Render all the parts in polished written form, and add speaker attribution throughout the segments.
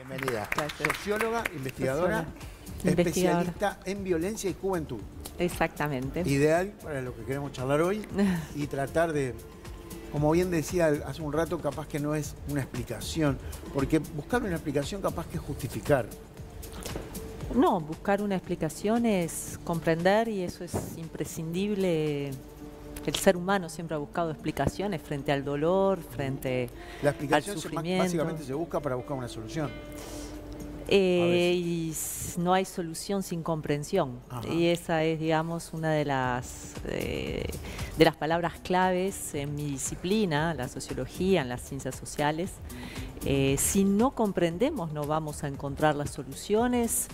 Speaker 1: Bienvenida.
Speaker 2: Gracias.
Speaker 1: Socióloga, investigadora, especialista en violencia y juventud.
Speaker 2: Exactamente.
Speaker 1: Ideal para lo que queremos charlar hoy y tratar de, como bien decía hace un rato, capaz que no es una explicación, porque buscar una explicación capaz que es justificar.
Speaker 2: No, buscar una explicación es comprender y eso es imprescindible. El ser humano siempre ha buscado explicaciones frente al dolor, frente
Speaker 1: La
Speaker 2: al
Speaker 1: explicación
Speaker 2: sufrimiento.
Speaker 1: básicamente se busca para buscar una solución.
Speaker 2: Y no hay solución sin comprensión.
Speaker 1: Ajá.
Speaker 2: Y esa es, digamos, una de las palabras claves en mi disciplina, la sociología, en las ciencias sociales. Si no comprendemos, no vamos a encontrar las soluciones.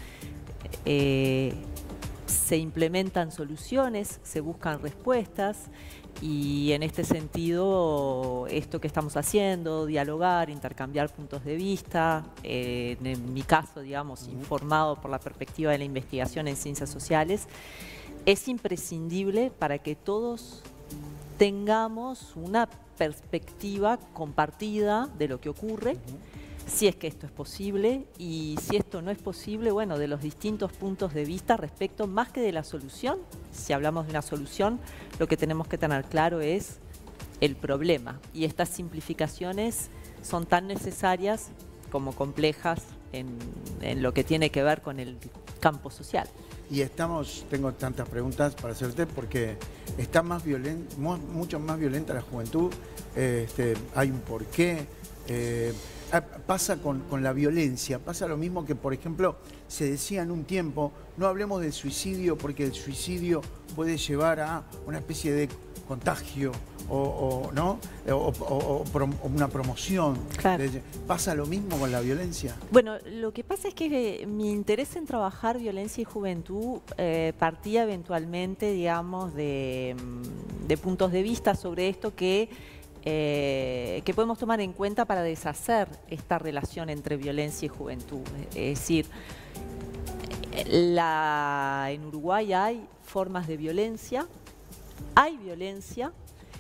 Speaker 2: Se implementan soluciones, se buscan respuestas y en este sentido esto que estamos haciendo, dialogar, intercambiar puntos de vista, en mi caso, digamos, informado por la perspectiva de la investigación en ciencias sociales, es imprescindible para que todos tengamos una perspectiva compartida de lo que ocurre. Si es que esto es posible y si esto no es posible, bueno, de los distintos puntos de vista respecto más que de la solución. Si hablamos de una solución, lo que tenemos que tener claro es el problema. Y estas simplificaciones son tan necesarias como complejas en lo que tiene que ver con el campo social.
Speaker 1: Y tengo tantas preguntas para hacerte porque está mucho más violenta la juventud, hay un porqué. Pasa con la violencia, pasa lo mismo que, por ejemplo, se decía en un tiempo, no hablemos del suicidio porque el suicidio puede llevar a una especie de contagio ¿no? o una promoción.
Speaker 2: Claro.
Speaker 1: ¿Pasa lo mismo con la violencia?
Speaker 2: Bueno, lo que pasa es que mi interés en trabajar violencia y juventud partía eventualmente, digamos, de puntos de vista sobre esto que podemos tomar en cuenta para deshacer esta relación entre violencia y juventud. Es decir, en Uruguay hay formas de violencia, hay violencia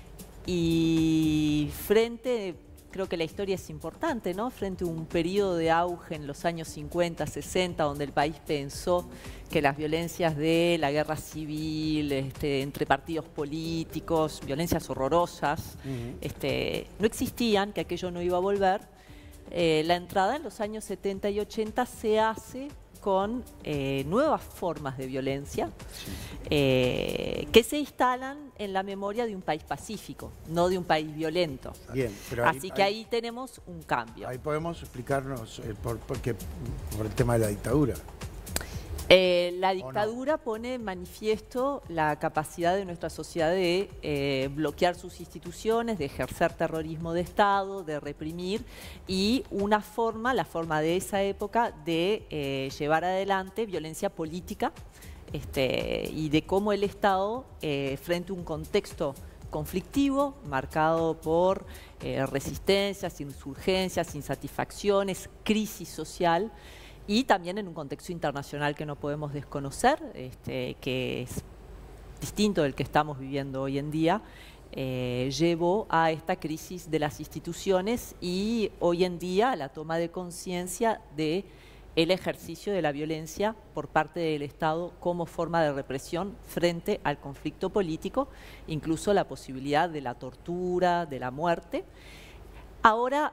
Speaker 2: y creo que la historia es importante, ¿no? Frente a un periodo de auge en los años 50, 60, donde el país pensó que las violencias de la guerra civil, entre partidos políticos, violencias horrorosas, no existían, que aquello no iba a volver. La entrada en los años 70 y 80 se hace con nuevas formas de violencia que se instalan en la memoria de un país pacífico, no de un país violento.
Speaker 1: Bien, pero
Speaker 2: Así que ahí tenemos un cambio.
Speaker 1: Ahí podemos explicarnos por el tema de la dictadura.
Speaker 2: La dictadura pone en manifiesto la capacidad de nuestra sociedad de bloquear sus instituciones, de ejercer terrorismo de Estado, de reprimir y la forma de esa época de llevar adelante violencia política y de cómo el Estado, frente a un contexto conflictivo, marcado por resistencias, insurgencias, insatisfacciones, crisis social, y también en un contexto internacional que no podemos desconocer, que es distinto del que estamos viviendo hoy en día, llevó a esta crisis de las instituciones y hoy en día a la toma de conciencia de el ejercicio de la violencia por parte del Estado como forma de represión frente al conflicto político, incluso la posibilidad de la tortura, de la muerte. Ahora,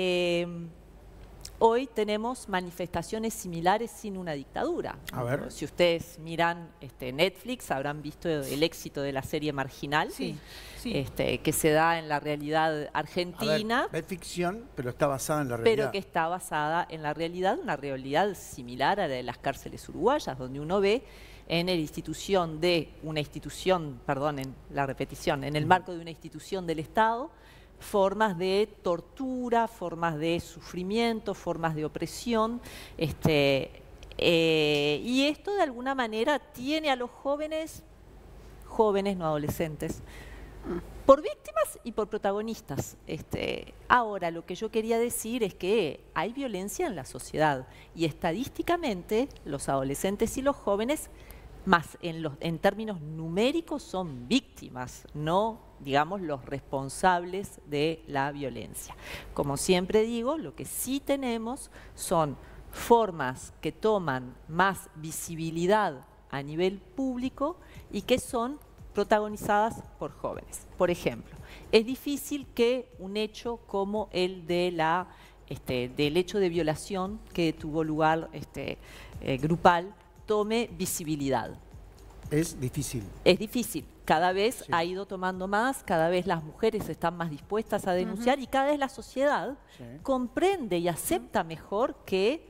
Speaker 2: hoy tenemos manifestaciones similares sin una dictadura.
Speaker 1: A ver.
Speaker 2: Si ustedes miran Netflix, habrán visto el éxito de la serie Marginal,
Speaker 3: sí.
Speaker 2: Que se da en la realidad argentina.
Speaker 1: A ver, es ficción, pero está basada en la realidad.
Speaker 2: Pero que está basada en la realidad, una realidad similar a la de las cárceles uruguayas, donde uno ve en la institución de una institución, perdonen la repetición, en el marco de una institución del Estado, formas de tortura, formas de sufrimiento, formas de opresión, y esto de alguna manera tiene a los jóvenes no adolescentes, por víctimas y por protagonistas. Ahora, lo que yo quería decir es que hay violencia en la sociedad y estadísticamente los adolescentes y los jóvenes más en términos numéricos son víctimas, no, digamos, los responsables de la violencia. Como siempre digo, lo que sí tenemos son formas que toman más visibilidad a nivel público y que son protagonizadas por jóvenes. Por ejemplo, es difícil que un hecho como el de del hecho de violación que tuvo lugar grupal tome visibilidad.
Speaker 1: Es difícil.
Speaker 2: Es difícil. Cada vez
Speaker 1: Sí.
Speaker 2: ha ido tomando más, cada vez las mujeres están más dispuestas a denunciar y cada vez la sociedad
Speaker 1: Sí.
Speaker 2: comprende y acepta mejor que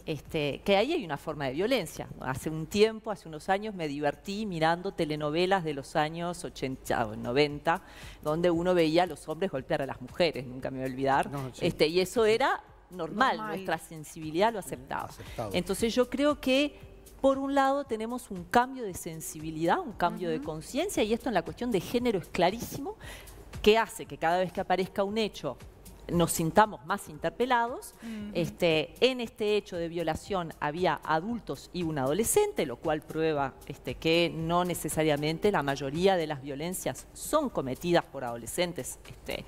Speaker 2: ahí hay una forma de violencia. Hace un tiempo, hace unos años, me divertí mirando telenovelas de los años 80 o 90, donde uno veía a los hombres golpear a las mujeres, nunca me voy a olvidar.
Speaker 1: No, sí.
Speaker 2: Y eso era normal, nuestra sensibilidad lo aceptaba.
Speaker 1: Aceptado.
Speaker 2: Entonces yo creo que, por un lado, tenemos un cambio de sensibilidad, un cambio de conciencia, y esto en la cuestión de género es clarísimo, que hace que cada vez que aparezca un hecho nos sintamos más interpelados. En este hecho de violación había adultos y un adolescente, lo cual prueba que no necesariamente la mayoría de las violencias son cometidas por adolescentes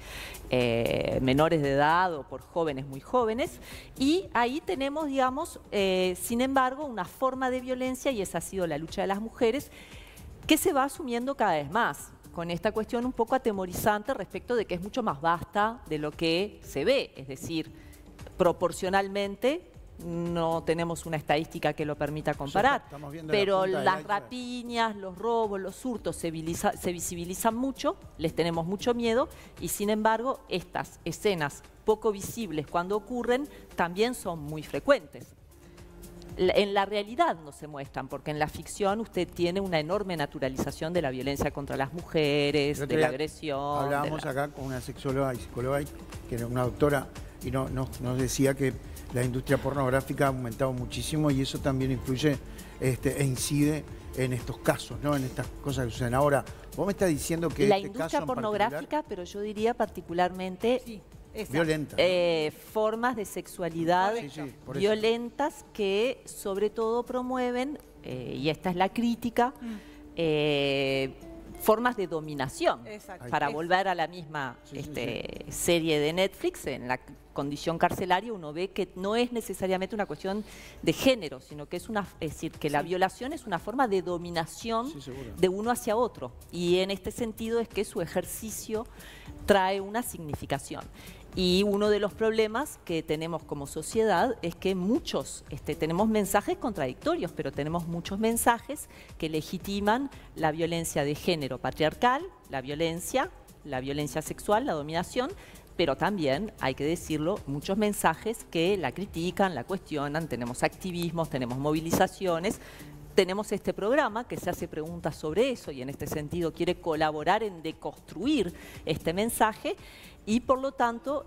Speaker 2: menores de edad o por jóvenes muy jóvenes. Y ahí tenemos, digamos, sin embargo, una forma de violencia, y esa ha sido la lucha de las mujeres, que se va asumiendo cada vez más, con esta cuestión un poco atemorizante respecto de que es mucho más vasta de lo que se ve. Es decir, proporcionalmente no tenemos una estadística que lo permita comparar, pero las rapiñas, los robos, los hurtos se visibilizan mucho, les tenemos mucho miedo, y sin embargo estas escenas poco visibles cuando ocurren también son muy frecuentes. En la realidad no se muestran, porque en la ficción usted tiene una enorme naturalización de la violencia contra las mujeres, de la agresión.
Speaker 1: Hablábamos acá con una sexóloga y psicóloga, que era una doctora, y nos decía que la industria pornográfica ha aumentado muchísimo, y eso también influye e incide en estos casos, ¿no? En estas cosas que suceden. Ahora, vos me estás diciendo que
Speaker 2: la
Speaker 1: este
Speaker 2: industria
Speaker 1: caso
Speaker 2: pornográfica, pero yo diría particularmente
Speaker 1: violenta,
Speaker 2: formas de sexualidad violentas que sobre todo promueven, y esta es la crítica, formas de dominación. Para volver a la misma serie de Netflix, en la condición carcelaria uno ve que no es necesariamente una cuestión de género, sino que es decir, que la violación es una forma de dominación de uno hacia otro, y en este sentido es que su ejercicio trae una significación. Y uno de los problemas que tenemos como sociedad es que muchos, tenemos mensajes contradictorios, pero tenemos muchos mensajes que legitiman la violencia de género patriarcal, la violencia sexual, la dominación, pero también, hay que decirlo, muchos mensajes que la critican, la cuestionan. Tenemos activismos, tenemos movilizaciones. Tenemos este programa que se hace preguntas sobre eso y en este sentido quiere colaborar en deconstruir este mensaje, y por lo tanto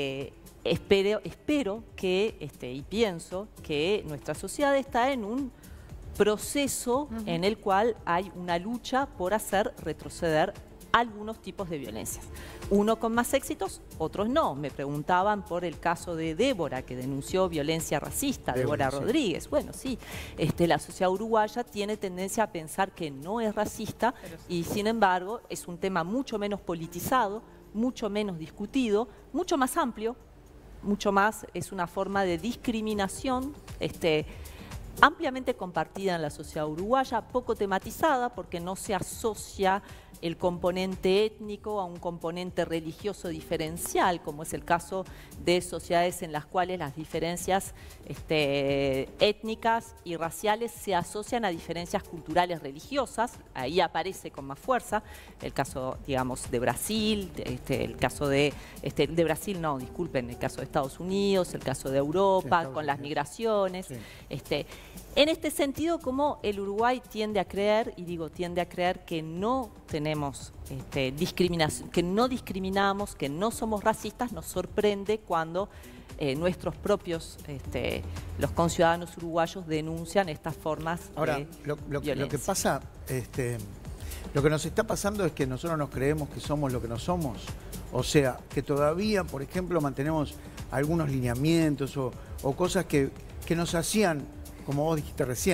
Speaker 2: espero que, y pienso que nuestra sociedad está en un proceso en el cual hay una lucha por hacer retroceder algunos tipos de violencias. Uno con más éxitos, otros no. Me preguntaban por el caso de Débora, que denunció violencia racista, Débora Rodríguez. Bueno, sí, la sociedad uruguaya tiene tendencia a pensar que no es racista, y sin embargo es un tema mucho menos politizado, mucho menos discutido, mucho más amplio, mucho más, es una forma de discriminación ampliamente compartida en la sociedad uruguaya, poco tematizada porque no se asocia el componente étnico a un componente religioso diferencial, como es el caso de sociedades en las cuales las diferencias étnicas y raciales se asocian a diferencias culturales religiosas. Ahí aparece con más fuerza el caso, digamos, de Brasil, el caso de Brasil, no, disculpen, el caso de Estados Unidos, el caso de Europa, con las migraciones. En este sentido, como el Uruguay tiende a creer, y digo tiende a creer, que no tenemos discriminación, que no discriminamos, que no somos racistas, nos sorprende cuando nuestros propios, los conciudadanos uruguayos denuncian estas formas de violencia.
Speaker 1: Lo que pasa, lo que nos está pasando es que nosotros nos creemos que somos lo que no somos. O sea, que todavía, por ejemplo, mantenemos algunos lineamientos o cosas que nos hacían, como vos dijiste recién,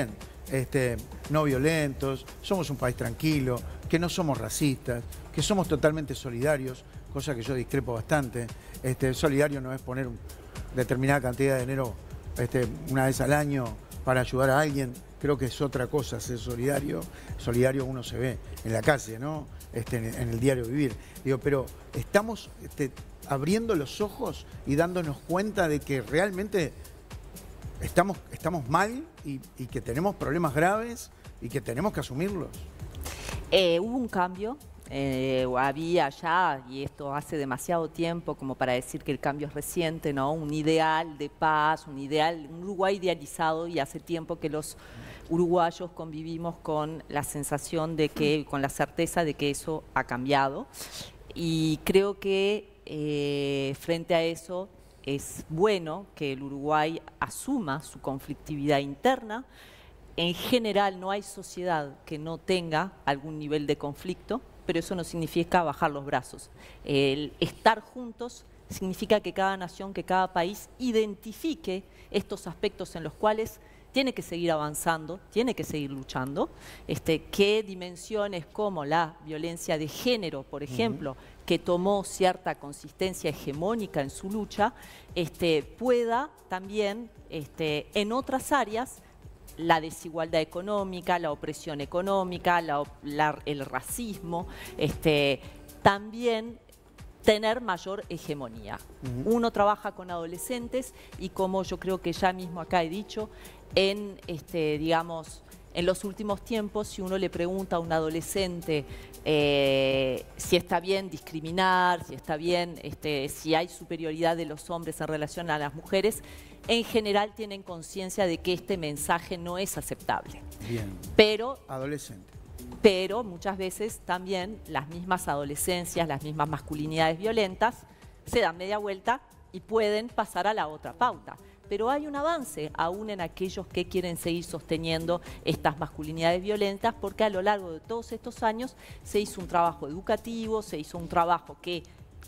Speaker 1: no violentos, somos un país tranquilo, que no somos racistas, que somos totalmente solidarios, cosa que yo discrepo bastante. Solidario no es poner determinada cantidad de dinero una vez al año para ayudar a alguien. Creo que es otra cosa ser solidario. Solidario uno se ve en la calle, ¿no? En el diario vivir. Digo, pero estamos abriendo los ojos y dándonos cuenta de que realmente estamos mal y que tenemos problemas graves y que tenemos que asumirlos.
Speaker 2: Hubo un cambio. Había ya, y esto hace demasiado tiempo como para decir que el cambio es reciente, ¿no? Un ideal de paz, un Uruguay idealizado, y hace tiempo que los uruguayos convivimos con la sensación de que, con la certeza de que eso ha cambiado. Y creo que frente a eso es bueno que el Uruguay asuma su conflictividad interna. En general no hay sociedad que no tenga algún nivel de conflicto, pero eso no significa bajar los brazos. El estar juntos significa que cada nación, que cada país identifique estos aspectos en los cuales tiene que seguir avanzando, tiene que seguir luchando, qué dimensiones como la violencia de género, por ejemplo, que tomó cierta consistencia hegemónica en su lucha, pueda también en otras áreas la desigualdad económica, la opresión económica, el racismo, también tener mayor hegemonía. Uno trabaja con adolescentes y, como yo creo que ya mismo acá he dicho, digamos, en los últimos tiempos, si uno le pregunta a un adolescente si está bien discriminar, si está bien, si hay superioridad de los hombres en relación a las mujeres, en general tienen conciencia de que este mensaje no es aceptable.
Speaker 1: Bien.
Speaker 2: Pero
Speaker 1: adolescente.
Speaker 2: Pero muchas veces también las mismas adolescencias, las mismas masculinidades violentas se dan media vuelta y pueden pasar a la otra pauta. Pero hay un avance aún en aquellos que quieren seguir sosteniendo estas masculinidades violentas, porque a lo largo de todos estos años se hizo un trabajo educativo, se hizo un trabajo que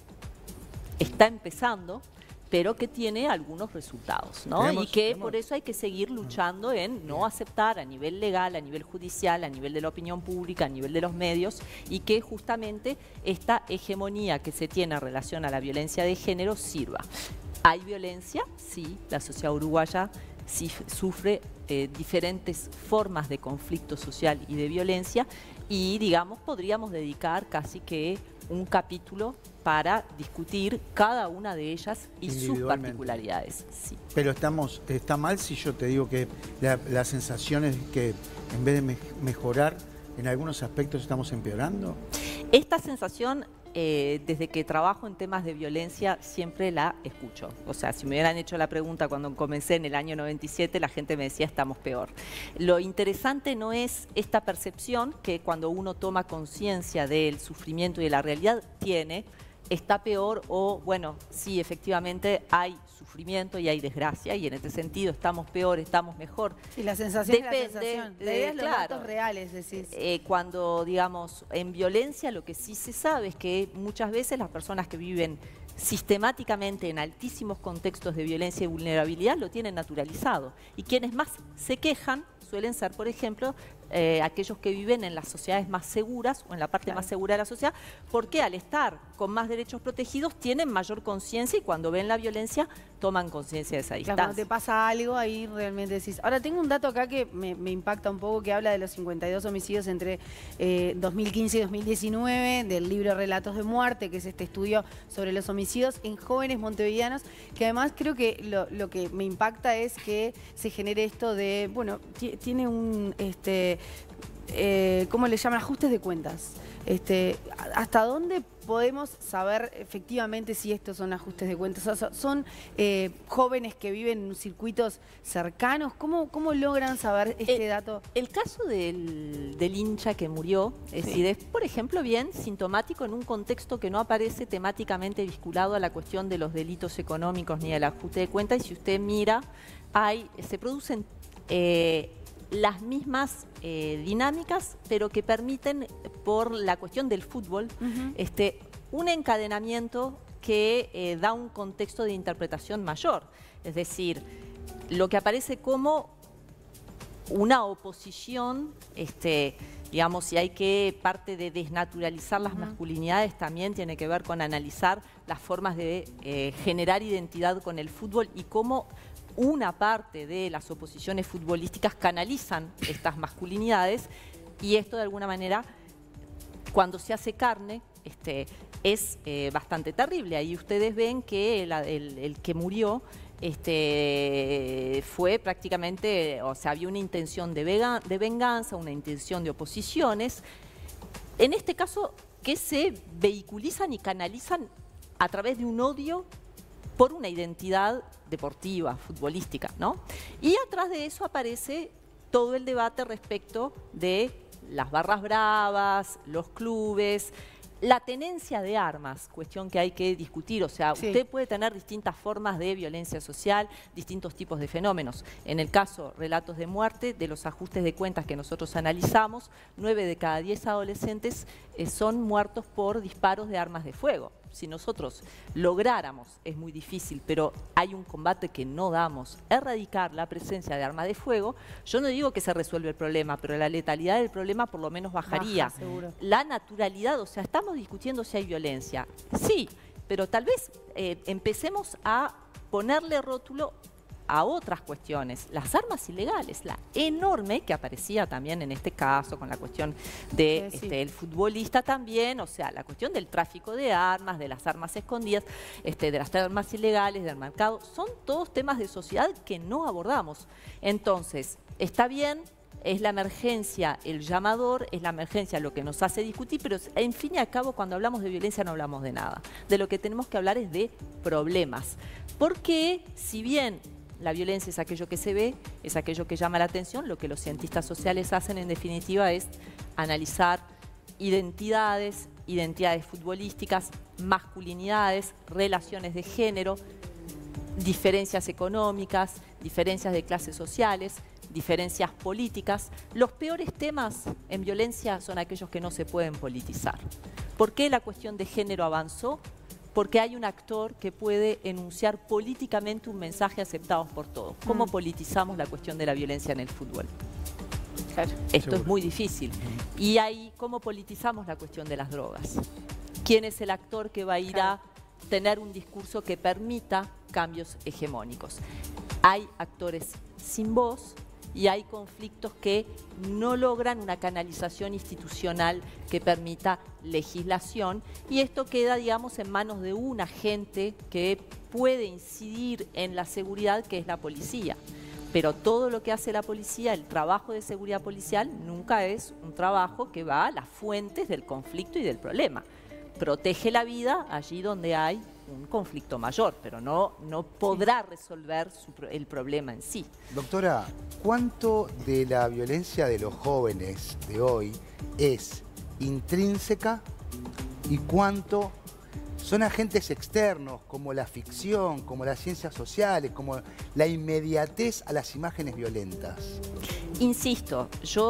Speaker 2: está empezando, pero que tiene algunos resultados, ¿no? Y que por eso hay que seguir luchando en no aceptar a nivel legal, a nivel judicial, a nivel de la opinión pública, a nivel de los medios, y que justamente esta hegemonía que se tiene en relación a la violencia de género sirva. ¿Hay violencia? Sí, la sociedad uruguaya sí sufre diferentes formas de conflicto social y de violencia, y, digamos, podríamos dedicar casi que un capítulo para discutir cada una de ellas y sus particularidades. Sí.
Speaker 1: Pero está mal si yo te digo que la sensación es que en vez de mejorar, en algunos aspectos estamos empeorando.
Speaker 2: Esta sensación, desde que trabajo en temas de violencia, siempre la escucho. O sea, si me hubieran hecho la pregunta cuando comencé en el año 97, la gente me decía estamos peor. Lo interesante no es esta percepción que, cuando uno toma conciencia del sufrimiento y de la realidad, está peor, o bueno, sí, efectivamente hay sufrimiento y hay desgracia, y en este sentido estamos peor, estamos mejor.
Speaker 3: Sí, la sensación es la sensación. La idea es los datos reales, decís.
Speaker 2: Cuando, digamos, en violencia, lo que sí se sabe es que muchas veces las personas que viven sistemáticamente en altísimos contextos de violencia y vulnerabilidad lo tienen naturalizado. Y quienes más se quejan suelen ser, por ejemplo, aquellos que viven en las sociedades más seguras o en la parte más segura de la sociedad, porque al estar con más derechos protegidos tienen mayor conciencia, y cuando ven la violencia toman conciencia de esa distancia.
Speaker 3: Cuando te pasa algo, ahí realmente decís. Ahora, tengo un dato acá que me impacta un poco, que habla de los 52 homicidios entre 2015 y 2019, del libro Relatos de Muerte, que es este estudio sobre los homicidios en jóvenes montevideanos, que además creo que lo que me impacta es que se genere esto de, bueno, tiene un, ¿cómo le llaman? Ajustes de cuentas. ¿Hasta dónde podemos saber efectivamente si estos son ajustes de cuentas? O sea, ¿son jóvenes que viven en circuitos cercanos? ¿Cómo logran saber este dato?
Speaker 2: El caso del hincha que murió, es decir, es, por ejemplo, bien sintomático en un contexto que no aparece temáticamente vinculado a la cuestión de los delitos económicos ni al ajuste de cuentas. Y si usted mira, se producen las mismas dinámicas, pero que permiten, por la cuestión del fútbol, un encadenamiento que da un contexto de interpretación mayor. Es decir, lo que aparece como una oposición, digamos, y hay que, parte de desnaturalizar las masculinidades también tiene que ver con analizar las formas de generar identidad con el fútbol y cómo una parte de las oposiciones futbolísticas canalizan estas masculinidades, y esto de alguna manera, cuando se hace carne, es bastante terrible. Ahí ustedes ven que el que murió fue prácticamente, o sea, había una intención de venganza, una intención de oposiciones, en este caso que se vehiculizan y canalizan a través de un odio por una identidad deportiva, futbolística, ¿no? Y atrás de eso aparece todo el debate respecto de las barras bravas, los clubes, la tenencia de armas, cuestión que hay que discutir. O sea, usted puede tener distintas formas de violencia social, distintos tipos de fenómenos. En el caso relatos de muerte, de los ajustes de cuentas que nosotros analizamos, 9 de cada 10 adolescentes son muertos por disparos de armas de fuego. Si nosotros lográramos, es muy difícil, pero hay un combate que no damos, erradicar la presencia de armas de fuego, yo no digo que se resuelve el problema, pero la letalidad del problema por lo menos bajaría.
Speaker 3: Baja, seguro.
Speaker 2: La naturalidad, o sea, estamos discutiendo si hay violencia. Sí, pero tal vez empecemos a ponerle rótulo a otras cuestiones, las armas ilegales, la enorme que aparecía también en este caso con la cuestión de el futbolista también, o sea, la cuestión del tráfico de armas, de las armas escondidas, de las armas ilegales, del mercado, son todos temas de sociedad que no abordamos. Entonces, está bien, es la emergencia el llamador, es la emergencia lo que nos hace discutir, pero en fin y al cabo cuando hablamos de violencia no hablamos de nada. De lo que tenemos que hablar es de problemas. Porque si bien la violencia es aquello que se ve, es aquello que llama la atención, lo que los cientistas sociales hacen en definitiva es analizar identidades futbolísticas, masculinidades, relaciones de género, diferencias económicas, diferencias de clases sociales, diferencias políticas. Los peores temas en violencia son aquellos que no se pueden politizar. ¿Por qué la cuestión de género avanzó? Porque hay un actor que puede enunciar políticamente un mensaje aceptado por todos. ¿Cómo politizamos la cuestión de la violencia en el fútbol? Claro. Esto es muy difícil. Y ahí, ¿cómo politizamos la cuestión de las drogas? ¿Quién es el actor que va a ir a tener un discurso que permita cambios hegemónicos? Hay actores sin voz y hay conflictos que no logran una canalización institucional que permita legislación, y esto queda, digamos, en manos de un agente que puede incidir en la seguridad, que es la policía. Pero todo lo que hace la policía, el trabajo de seguridad policial, nunca es un trabajo que va a las fuentes del conflicto y del problema. Protege la vida allí donde hay un conflicto mayor, pero no podrá resolver el problema en sí.
Speaker 4: Doctora, ¿cuánto de la violencia de los jóvenes de hoy es intrínseca y cuánto son agentes externos, como la ficción, como las ciencias sociales, como la inmediatez a las imágenes violentas?
Speaker 2: Insisto,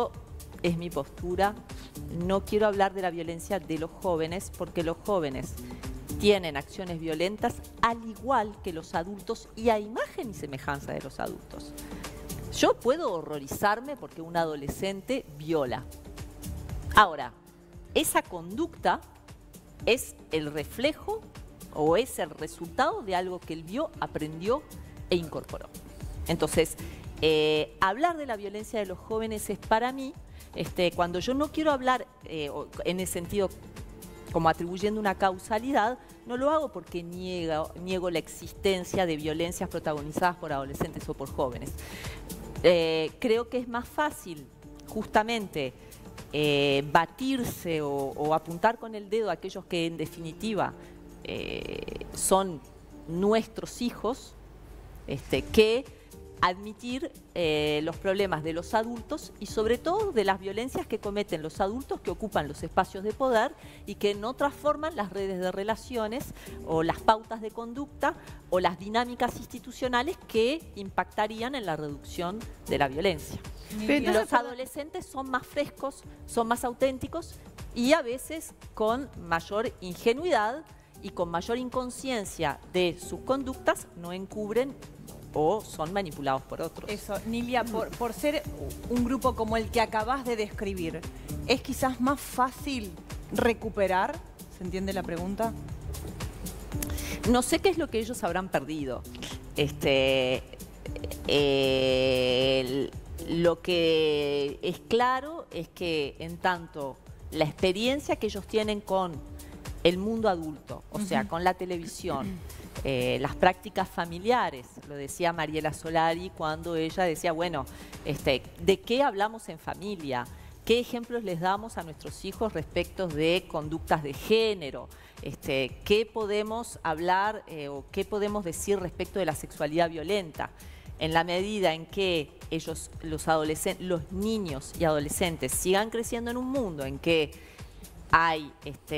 Speaker 2: es mi postura, no quiero hablar de la violencia de los jóvenes, porque los jóvenes tienen acciones violentas al igual que los adultos y a imagen y semejanza de los adultos. Yo puedo horrorizarme porque un adolescente viola. Ahora, esa conducta es el reflejo o es el resultado de algo que él vio, aprendió e incorporó. Entonces, hablar de la violencia de los jóvenes es para mí, cuando yo no quiero hablar en el sentido como atribuyendo una causalidad, no lo hago porque niego la existencia de violencias protagonizadas por adolescentes o por jóvenes. Creo que es más fácil justamente batirse o apuntar con el dedo a aquellos que en definitiva son nuestros hijos, que admitir los problemas de los adultos y sobre todo de las violencias que cometen los adultos que ocupan los espacios de poder y que no transforman las redes de relaciones o las pautas de conducta o las dinámicas institucionales que impactarían en la reducción de la violencia. Los adolescentes son más frescos, son más auténticos y a veces con mayor ingenuidad y con mayor inconsciencia de sus conductas no encubren o son manipulados por otros.
Speaker 5: Eso, Nilia, por ser un grupo como el que acabas de describir, ¿es quizás más fácil recuperar? ¿Se entiende la pregunta?
Speaker 2: No sé qué es lo que ellos habrán perdido. Lo que es claro es que en tanto la experiencia que ellos tienen con el mundo adulto, o sea, con la televisión, las prácticas familiares, lo decía Mariela Solari cuando ella decía, bueno, ¿de qué hablamos en familia? ¿Qué ejemplos les damos a nuestros hijos respecto de conductas de género? ¿Qué podemos hablar o qué podemos decir respecto de la sexualidad violenta? En la medida en que ellos, los niños y adolescentes sigan creciendo en un mundo en que hay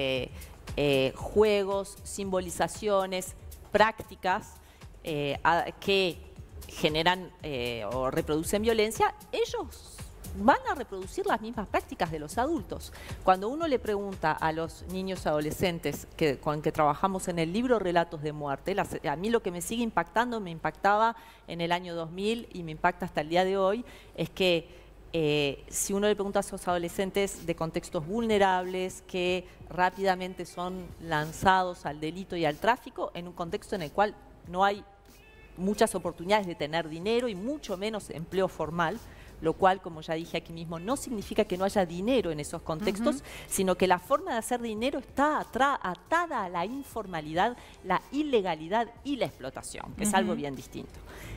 Speaker 2: juegos, simbolizaciones, prácticas que generan o reproducen violencia, ellos van a reproducir las mismas prácticas de los adultos. Cuando uno le pregunta a los niños y adolescentes con que trabajamos en el libro Relatos de Muerte, a mí lo que me sigue impactando, me impactaba en el año 2000 y me impacta hasta el día de hoy, es que si uno le pregunta a esos adolescentes de contextos vulnerables que rápidamente son lanzados al delito y al tráfico, en un contexto en el cual no hay muchas oportunidades de tener dinero y mucho menos empleo formal, lo cual, como ya dije aquí mismo, no significa que no haya dinero en esos contextos, sino que la forma de hacer dinero está atada a la informalidad, la ilegalidad y la explotación, que es algo bien distinto.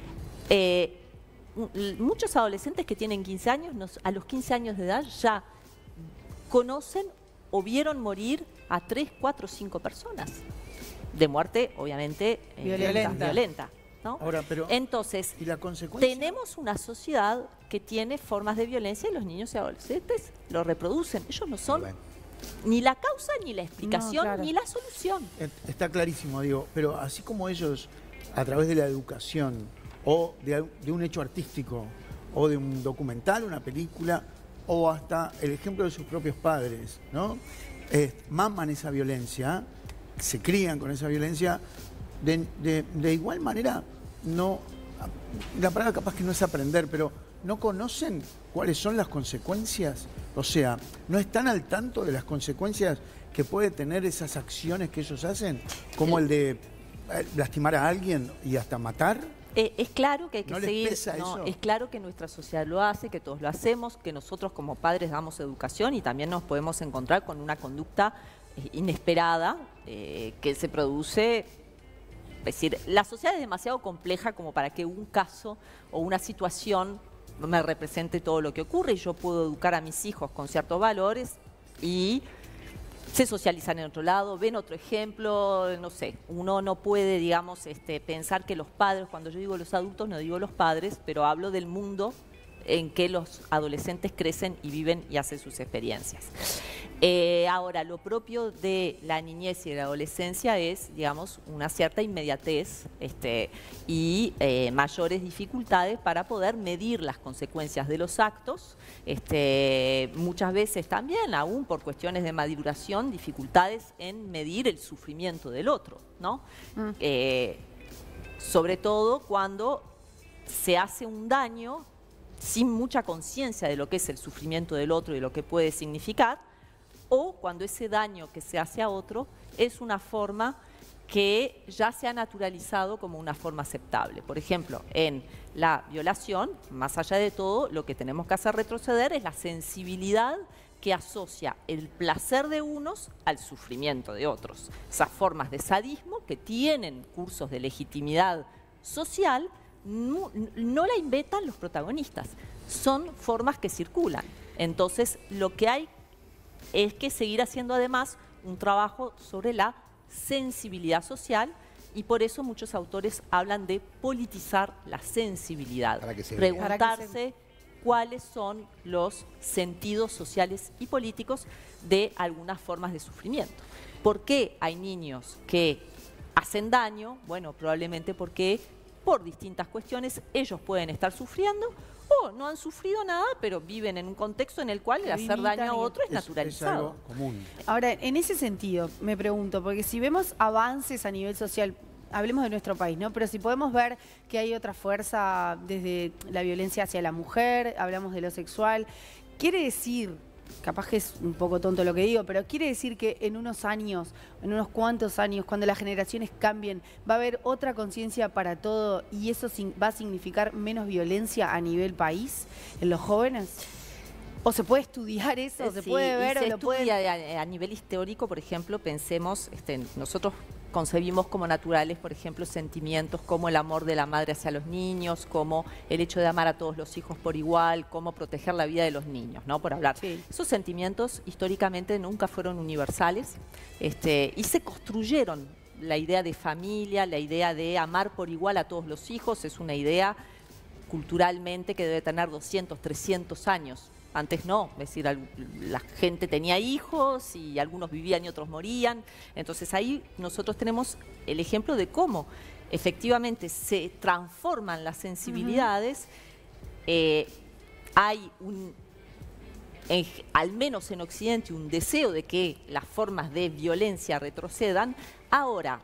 Speaker 2: Muchos adolescentes que tienen 15 años, a los 15 años de edad ya conocen o vieron morir a 3, 4, 5 personas. De muerte, obviamente, violenta. ¿no?
Speaker 1: Ahora, pero,
Speaker 2: entonces,
Speaker 1: ¿y la consecuencia?
Speaker 2: Tenemos una sociedad que tiene formas de violencia y los niños y adolescentes lo reproducen. Ellos no son ni la causa, ni la explicación, ni la solución.
Speaker 1: Está clarísimo, digo, pero así como ellos, a través de la educación, o de un hecho artístico, o de un documental, una película, o hasta el ejemplo de sus propios padres, ¿no? Maman esa violencia, se crían con esa violencia, de igual manera, no, la palabra capaz que no es aprender, pero no conocen cuáles son las consecuencias, o sea, no están al tanto de las consecuencias que puede tener esas acciones que ellos hacen, como el de lastimar a alguien y hasta matar.
Speaker 2: Es claro que hay que
Speaker 1: ¿No les
Speaker 2: seguir,
Speaker 1: pesa eso?
Speaker 2: Es claro que nuestra sociedad lo hace, que todos lo hacemos, que nosotros como padres damos educación y también nos podemos encontrar con una conducta inesperada que se produce. Es decir, la sociedad es demasiado compleja como para que un caso o una situación me represente todo lo que ocurre y yo puedo educar a mis hijos con ciertos valores y se socializan en otro lado, ven otro ejemplo, no sé, uno no puede, digamos, pensar que los padres, cuando yo digo los adultos no digo los padres, pero hablo del mundo en que los adolescentes crecen y viven y hacen sus experiencias. Ahora, lo propio de la niñez y de la adolescencia es, digamos, una cierta inmediatez y mayores dificultades para poder medir las consecuencias de los actos. Muchas veces también, aún por cuestiones de maduración, dificultades en medir el sufrimiento del otro, ¿no? Sobre todo cuando se hace un daño sin mucha conciencia de lo que es el sufrimiento del otro y lo que puede significar, o cuando ese daño que se hace a otro es una forma que ya se ha naturalizado como una forma aceptable. Por ejemplo, en la violación, más allá de todo, lo que tenemos que hacer retroceder es la sensibilidad que asocia el placer de unos al sufrimiento de otros. Esas formas de sadismo que tienen cursos de legitimidad social no la inventan los protagonistas, son formas que circulan. Entonces, lo que hay es que seguir haciendo además un trabajo sobre la sensibilidad social y por eso muchos autores hablan de politizar la sensibilidad, preguntarse cuáles son los sentidos sociales y políticos de algunas formas de sufrimiento. ¿Por qué hay niños que hacen daño? Bueno, probablemente porque por distintas cuestiones ellos pueden estar sufriendo o no han sufrido nada, pero viven en un contexto en el cual el hacer daño a otro es naturalizado.
Speaker 1: Es algo común.
Speaker 3: Ahora, en ese sentido, me pregunto, porque si vemos avances a nivel social, hablemos de nuestro país, ¿no? Pero si podemos ver que hay otra fuerza desde la violencia hacia la mujer, hablamos de lo sexual, quiere decir, capaz que es un poco tonto lo que digo, pero quiere decir que en unos años, en unos cuantos años, cuando las generaciones cambien, va a haber otra conciencia para todo y eso va a significar menos violencia a nivel país en los jóvenes. ¿O se puede estudiar eso? ¿Se puede ver?
Speaker 2: Se
Speaker 3: o lo puede...
Speaker 2: estudia a nivel histórico, por ejemplo, pensemos, nosotros concebimos como naturales, por ejemplo, sentimientos como el amor de la madre hacia los niños, como el hecho de amar a todos los hijos por igual, como proteger la vida de los niños, ¿no? Por hablar.
Speaker 3: Sí.
Speaker 2: Esos sentimientos históricamente nunca fueron universales y se construyeron. La idea de familia, la idea de amar por igual a todos los hijos, es una idea culturalmente que debe tener 200, 300 años. Antes no, es decir, la gente tenía hijos y algunos vivían y otros morían. Entonces ahí nosotros tenemos el ejemplo de cómo efectivamente se transforman las sensibilidades. Hay al menos en Occidente, un deseo de que las formas de violencia retrocedan. Ahora,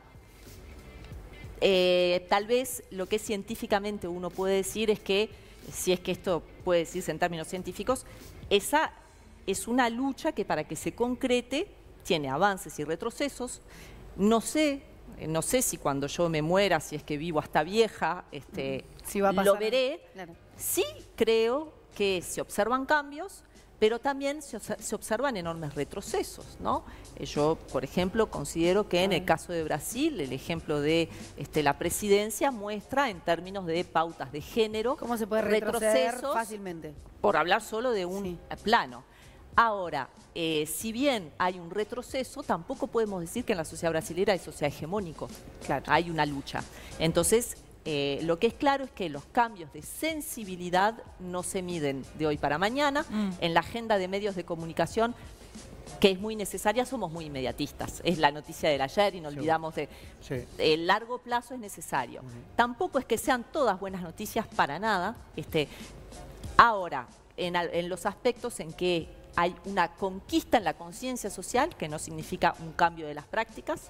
Speaker 2: tal vez lo que científicamente uno puede decir es que, si es que esto puede decirse en términos científicos, esa es una lucha que para que se concrete tiene avances y retrocesos. No sé si cuando yo me muera, si es que vivo hasta vieja,
Speaker 3: si va a pasar,
Speaker 2: lo veré.
Speaker 3: Claro.
Speaker 2: Sí creo que se observan cambios, pero también se observan enormes retrocesos, ¿no? Yo, por ejemplo, considero que en el caso de Brasil, el ejemplo de la presidencia muestra en términos de pautas de género,
Speaker 3: ¿cómo se puede retroceder fácilmente?
Speaker 2: Por hablar solo de un plano. Ahora, si bien hay un retroceso, tampoco podemos decir que en la sociedad brasileña hay sociedad hegemónico. Claro. Hay una lucha. Entonces, lo que es claro es que los cambios de sensibilidad no se miden de hoy para mañana. En la agenda de medios de comunicación, que es muy necesaria, somos muy inmediatistas. Es la noticia del ayer y no olvidamos de... El largo plazo es necesario. Tampoco es que sean todas buenas noticias para nada. Ahora, en los aspectos en que hay una conquista en la conciencia social, que no significa un cambio de las prácticas,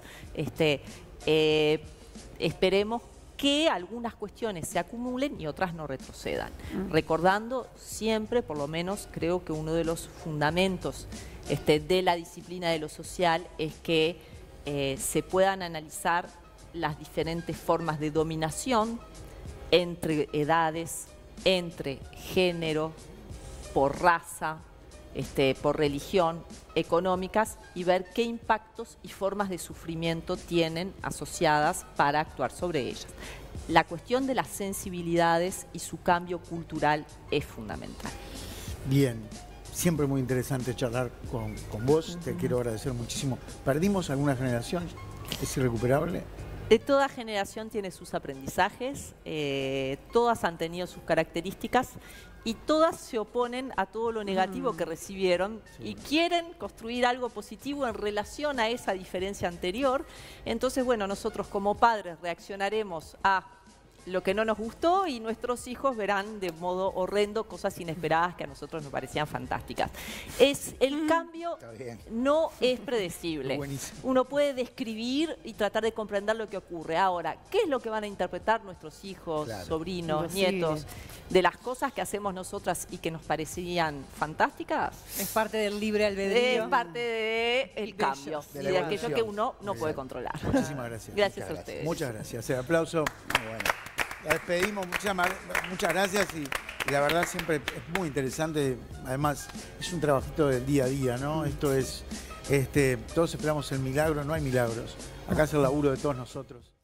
Speaker 2: esperemos que algunas cuestiones se acumulen y otras no retrocedan. Recordando siempre, por lo menos creo que uno de los fundamentos de la disciplina de lo social es que se puedan analizar las diferentes formas de dominación entre edades, entre género, por raza, por religión, económicas, y ver qué impactos y formas de sufrimiento tienen asociadas para actuar sobre ellas. La cuestión de las sensibilidades y su cambio cultural es fundamental.
Speaker 1: Bien, siempre muy interesante charlar con vos, te quiero agradecer muchísimo. ¿Perdimos alguna generación? ¿Es irrecuperable?
Speaker 2: Toda generación tiene sus aprendizajes, todas han tenido sus características y todas se oponen a todo lo negativo que recibieron y quieren construir algo positivo en relación a esa diferencia anterior. Entonces, bueno, nosotros como padres reaccionaremos a lo que no nos gustó y nuestros hijos verán de modo horrendo cosas inesperadas que a nosotros nos parecían fantásticas. El cambio no es predecible. Uno puede describir y tratar de comprender lo que ocurre. Ahora, ¿qué es lo que van a interpretar nuestros hijos, sobrinos, nietos, de las cosas que hacemos nosotras y que nos parecían fantásticas?
Speaker 5: Es parte del libre albedrío.
Speaker 2: Es parte del cambio y de aquello que uno no puede controlar.
Speaker 1: Muchísimas gracias.
Speaker 2: Gracias a ustedes.
Speaker 1: Muchas gracias. Aplauso. Muy bueno. La despedimos, muchas gracias y la verdad siempre es muy interesante. Además, es un trabajito del día a día, ¿no? Esto es, todos esperamos el milagro, no hay milagros. Acá es el laburo de todos nosotros.